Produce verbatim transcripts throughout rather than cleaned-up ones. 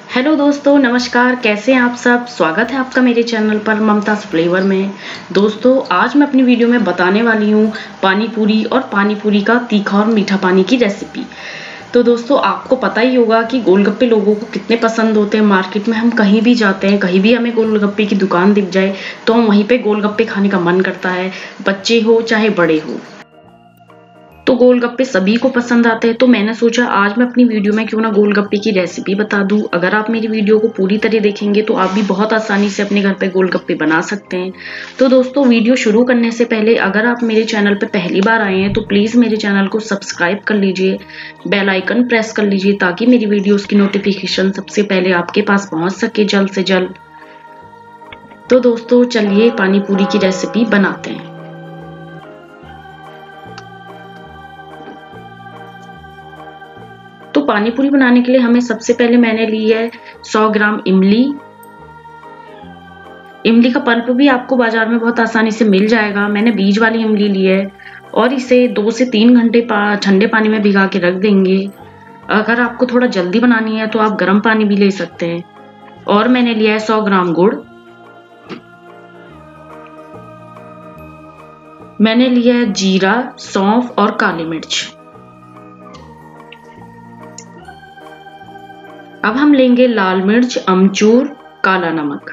Hello दोस्तों, नमस्कार। कैसे हैं आप सब? स्वागत है आपका मेरे चैनल पर ममताज फ्लेवर में। दोस्तों, आज मैं अपनी वीडियो में बताने वाली हूँ पानी पूरी और पानी पूरी का तीखा और मीठा पानी की रेसिपी। तो दोस्तों, आपको पता ही होगा कि गोलगप्पे लोगों को कितने पसंद होते हैं। मार्केट में हम कहीं भी जाते हैं, कहीं भी हमें गोलगप्पे की दुकान दिख जाए तो हम वहीं पे गोलगप्पे खाने का मन करता है, बच्चे हो चाहे बड़े हो। तो गोलगप्पे सभी को पसंद आते हैं, तो मैंने सोचा आज मैं अपनी वीडियो में क्यों ना गोलगप्पे की रेसिपी बता दूं। अगर आप मेरी वीडियो को पूरी तरह देखेंगे तो आप भी बहुत आसानी से अपने घर पे गोलगप्पे बना सकते हैं। तो दोस्तों, वीडियो शुरू करने से पहले अगर आप मेरे चैनल पे पहली बार आए हैं तो प्लीज मेरे चैनल को सब्सक्राइब कर लीजिए, बेल आइकन प्रेस कर लीजिए ताकि मेरी वीडियोस की नोटिफिकेशन सबसे पहले आपके पास पहुंच सके जल्द से जल्द। तो दोस्तों, चलिए पानी पूरी की रेसिपी बनाते हैं। तो पानी पूरी बनाने के लिए हमें सबसे पहले मैंने ली है सौ ग्राम इमली। इमली का पल्प भी आपको बाजार में बहुत आसानी से मिल जाएगा। मैंने बीज वाली इमली ली है और इसे दो से तीन घंटे ठंडे पानी में भिगा के रख देंगे। अगर आपको थोड़ा जल्दी बनानी है तो आप गर्म पानी भी ले सकते हैं। और मैंने लिया है सौ ग्राम गुड़। मैंने लिया है जीरा, सौंफ और काली मिर्च। अब हम लेंगे लाल मिर्च, अमचूर, काला नमक।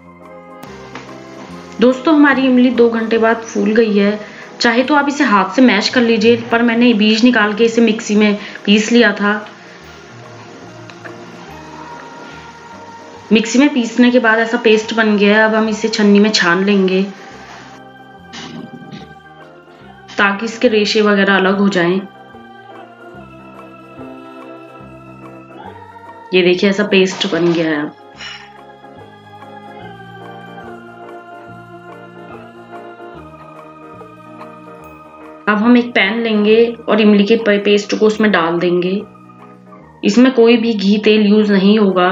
दोस्तों, हमारी इमली दो घंटे बाद फूल गई है। चाहे तो आप इसे हाथ से मैश कर लीजिए, पर मैंने बीज निकाल के इसे मिक्सी में पीस लिया था। मिक्सी में पीसने के बाद ऐसा पेस्ट बन गया है। अब हम इसे छन्नी में छान लेंगे ताकि इसके रेशे वगैरह अलग हो जाएं। ये देखिए, ऐसा पेस्ट बन गया है। अब हम एक पैन लेंगे और इमली के पेस्ट को उसमें डाल देंगे। इसमें कोई भी घी तेल यूज नहीं होगा।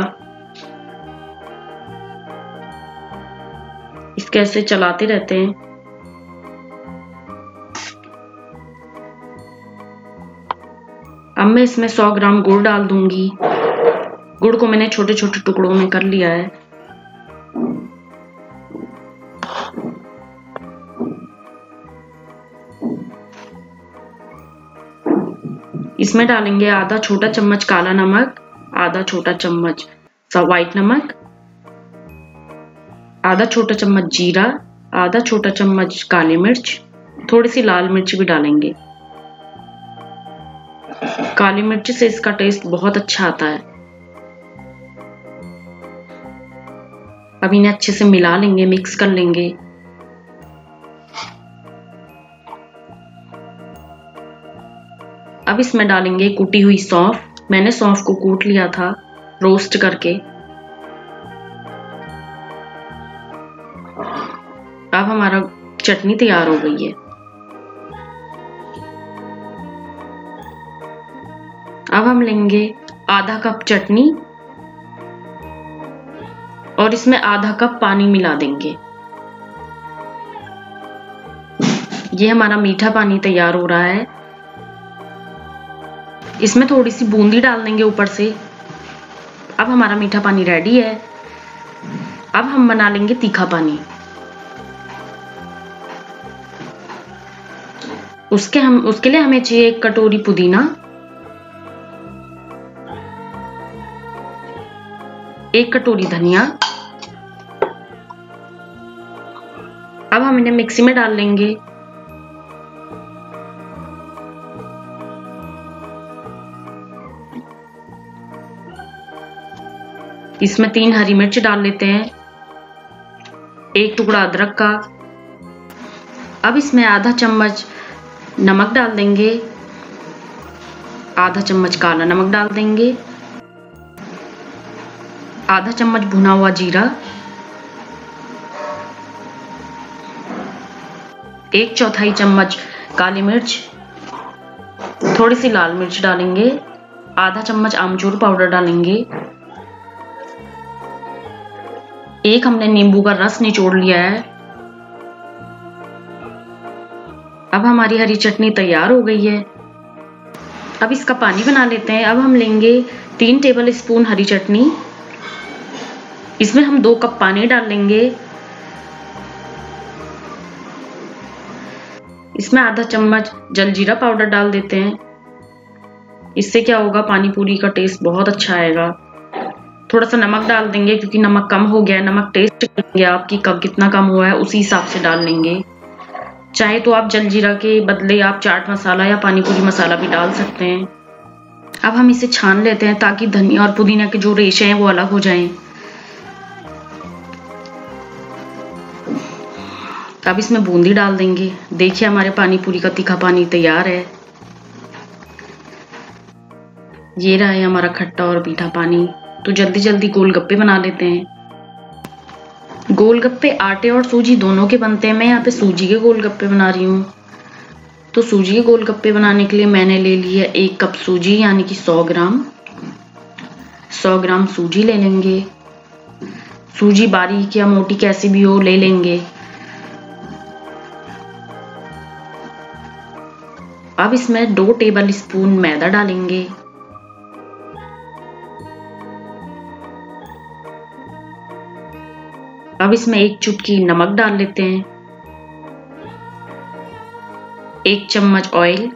इसके ऐसे चलाते रहते हैं। अब मैं इसमें सौ ग्राम गुड़ डाल दूंगी। गुड़ को मैंने छोटे छोटे टुकड़ों में कर लिया है। इसमें डालेंगे आधा छोटा चम्मच काला नमक, आधा छोटा चम्मच व्हाइट नमक, आधा छोटा चम्मच जीरा, आधा छोटा चम्मच काली मिर्च, थोड़ी सी लाल मिर्च भी डालेंगे। काली मिर्च से इसका टेस्ट बहुत अच्छा आता है। अब इन्हें अच्छे से मिला लेंगे, मिक्स कर लेंगे। अब इसमें डालेंगे कुटी हुई सौंफ। मैंने सौंफ को कूट लिया था रोस्ट करके। अब हमारा चटनी तैयार हो गई है। अब हम लेंगे आधा कप चटनी और इसमें आधा कप पानी मिला देंगे। ये हमारा मीठा पानी तैयार हो रहा है। इसमें थोड़ी सी बूंदी डाल देंगे ऊपर से। अब हमारा मीठा पानी रेडी है। अब हम बना लेंगे तीखा पानी। उसके हम उसके लिए हमें चाहिए एक कटोरी पुदीना, एक कटोरी धनिया। अब हम इन्हें मिक्सी में डाल लेंगे। इसमें तीन हरी मिर्च डाल लेते हैं, एक टुकड़ा अदरक का। अब इसमें आधा चम्मच नमक डाल देंगे, आधा चम्मच काला नमक डाल देंगे, आधा चम्मच भुना हुआ जीरा, एक चौथाई चम्मच काली मिर्च, थोड़ी सी लाल मिर्च डालेंगे, आधा चम्मच आमचूर पाउडर डालेंगे, एक हमने नींबू का रस निचोड़ लिया है। अब हमारी हरी चटनी तैयार हो गई है। अब इसका पानी बना लेते हैं। अब हम लेंगे तीन टेबल स्पून हरी चटनी, इसमें हम दो कप पानी डाल लेंगे। इसमें आधा चम्मच जलजीरा पाउडर डाल देते हैं। इससे क्या होगा, पानी पूरी का टेस्ट बहुत अच्छा आएगा। थोड़ा सा नमक डाल देंगे क्योंकि नमक कम हो गया है। नमक टेस्ट करेंगे आपकी कब कितना कम हुआ है उसी हिसाब से डाल लेंगे। चाहे तो आप जलजीरा के बदले आप चाट मसाला या पानी पूरी मसाला भी डाल सकते हैं। अब हम इसे छान लेते हैं ताकि धनिया और पुदीना के जो रेशे हैं वो अलग हो जाएं। अब इसमें बूंदी डाल देंगे। देखिए हमारे पानी पूरी का तीखा पानी तैयार है। ये रहा है हमारा खट्टा और मीठा पानी। तो जल्दी जल्दी गोलगप्पे बना लेते हैं। गोलगप्पे आटे और सूजी दोनों के बनते हैं। मैं यहाँ पे सूजी के गोलगप्पे बना रही हूँ। तो सूजी के गोलगप्पे बनाने के लिए मैंने ले लिया एक कप सूजी यानी कि सौ ग्राम। सौ ग्राम सूजी ले लेंगे। सूजी बारीक या मोटी कैसी भी हो ले लेंगे। अब इसमें दो टेबल स्पून मैदा डालेंगे। अब इसमें एक चुटकी नमक डाल लेते हैं। एक चम्मच ऑयल।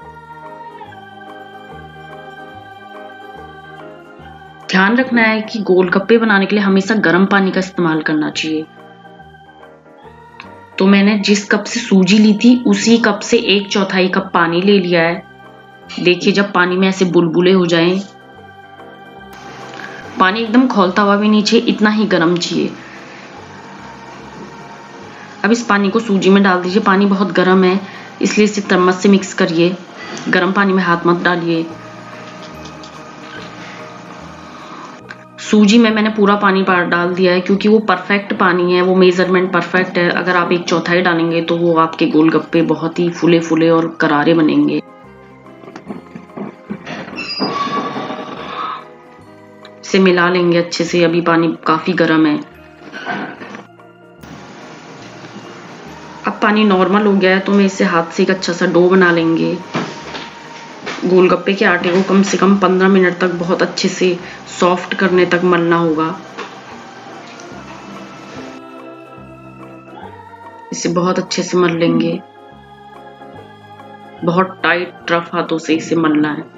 ध्यान रखना है कि गोलगप्पे बनाने के लिए हमेशा गर्म पानी का इस्तेमाल करना चाहिए। तो मैंने जिस कप से सूजी ली थी उसी कप से एक चौथाई कप पानी ले लिया है। देखिए जब पानी में ऐसे बुलबुले हो जाएं, पानी एकदम खौलता हुआ भी नहीं चाहिए, इतना ही गर्म चाहिए। अब इस पानी को सूजी में डाल दीजिए। पानी बहुत गर्म है इसलिए इसे चम्मच से मिक्स करिए। गर्म पानी में हाथ मत डालिए। सूजी में मैंने पूरा पानी डाल दिया है क्योंकि वो परफेक्ट पानी है, वो मेजरमेंट परफेक्ट है। अगर आप एक चौथाई डालेंगे तो वो आपके गोलगप्पे बहुत ही फूले फूले और करारे बनेंगे। इसे मिला लेंगे अच्छे से। अभी पानी काफी गर्म है। अब पानी नॉर्मल हो गया है तो मैं इसे हाथ से एक अच्छा सा डो बना लेंगे। गोलगप्पे के आटे को कम से कम पंद्रह मिनट तक बहुत अच्छे से सॉफ्ट करने तक मलना होगा। इसे बहुत अच्छे से मल लेंगे। बहुत टाइट रफ हाथों से इसे मलना है।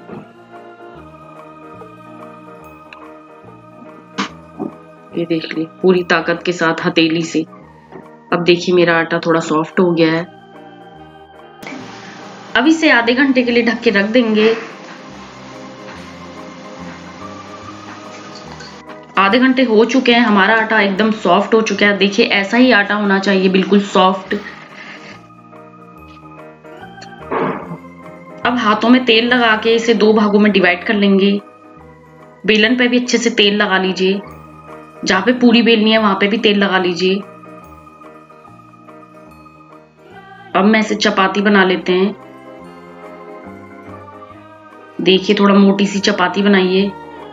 ये देख ली पूरी ताकत के साथ हथेली से। अब देखिए मेरा आटा थोड़ा सॉफ्ट हो गया है। अब इसे आधे घंटे के लिए ढक के रख देंगे। आधे घंटे हो चुके हैं। हमारा आटा एकदम सॉफ्ट हो चुका है। देखिए ऐसा ही आटा होना चाहिए, बिल्कुल सॉफ्ट। अब हाथों में तेल लगा के इसे दो भागों में डिवाइड कर लेंगे। बेलन पे भी अच्छे से तेल लगा लीजिए। जहां पे पूरी बेलनी है वहां पे भी तेल लगा लीजिए। अब मैं इसे चपाती बना लेते हैं। देखिए थोड़ा मोटी सी चपाती बनाइए।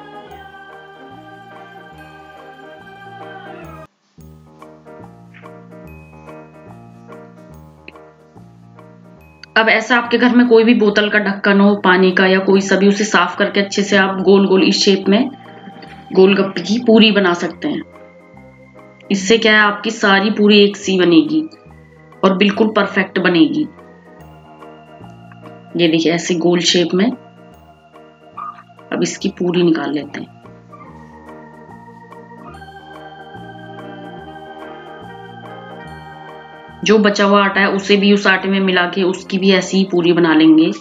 अब ऐसा आपके घर में कोई भी बोतल का ढक्कन हो पानी का या कोई सभी, उसे साफ करके अच्छे से आप गोल गोल इस शेप में गोलगप्पे की पूरी बना सकते हैं। इससे क्या है आपकी सारी पूरी एक सी बनेगी और बिल्कुल परफेक्ट बनेगी। ये देखिए ऐसे गोल शेप में। अब इसकी पूरी निकाल लेते हैं। जो बचा हुआ आटा है उसे भी उस आटे में मिला के उसकी भी ऐसी ही पूरी बना लेंगे।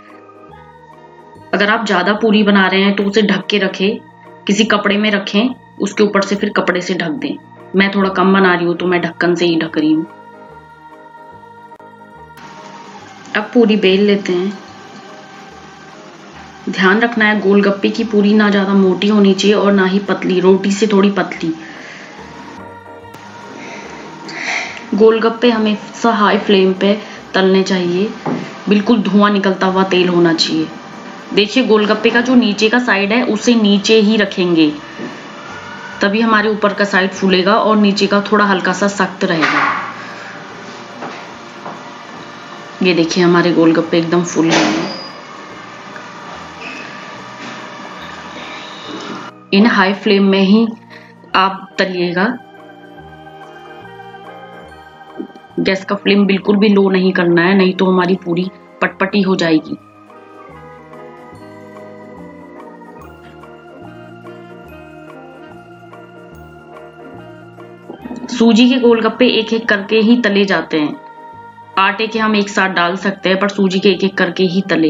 अगर आप ज्यादा पूरी बना रहे हैं तो उसे ढक के रखें, किसी कपड़े में रखें, उसके ऊपर से फिर कपड़े से ढक दें। मैं थोड़ा कम बना रही हूं तो मैं ढक्कन से ही ढक रही हूं। अब पूरी बेल लेते हैं। ध्यान रखना है गोलगप्पे की पूरी ना ज्यादा मोटी होनी चाहिए और ना ही पतली, रोटी से थोड़ी पतली। गोलगप्पे हमेशा हाई फ्लेम पे तलने चाहिए। बिल्कुल धुआं निकलता हुआ तेल होना चाहिए। देखिए गोलगप्पे का जो नीचे का साइड है उसे नीचे ही रखेंगे, तभी हमारे ऊपर का साइड फूलेगा और नीचे का थोड़ा हल्का सा सख्त रहेगा। ये देखिए हमारे गोलगप्पे एकदम फूल गए हैं। इन हाई फ्लेम में ही आप तलिएगा। गैस का फ्लेम बिल्कुल भी लो नहीं करना है, नहीं तो हमारी पूरी पटपटी हो जाएगी। सूजी के गोलगप्पे एक एक करके ही तले जाते हैं। आटे के हम एक साथ डाल सकते हैं, पर सूजी के एक एक करके ही तले।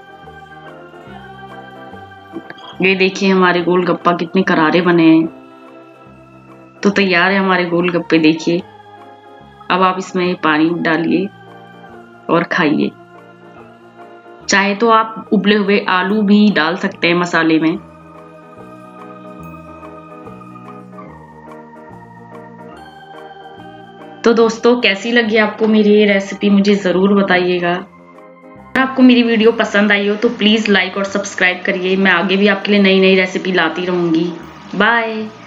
ये देखिए हमारे गोलगप्पा कितने करारे बने हैं। तो तैयार है हमारे गोलगप्पे, देखिए। अब आप इसमें पानी डालिए और खाइए। चाहे तो आप उबले हुए आलू भी डाल सकते हैं मसाले में। तो दोस्तों, कैसी लगी आपको मेरी ये रेसिपी, मुझे ज़रूर बताइएगा। अगर आपको मेरी वीडियो पसंद आई हो तो प्लीज़ लाइक और सब्सक्राइब करिए। मैं आगे भी आपके लिए नई नई रेसिपी लाती रहूँगी। बाय।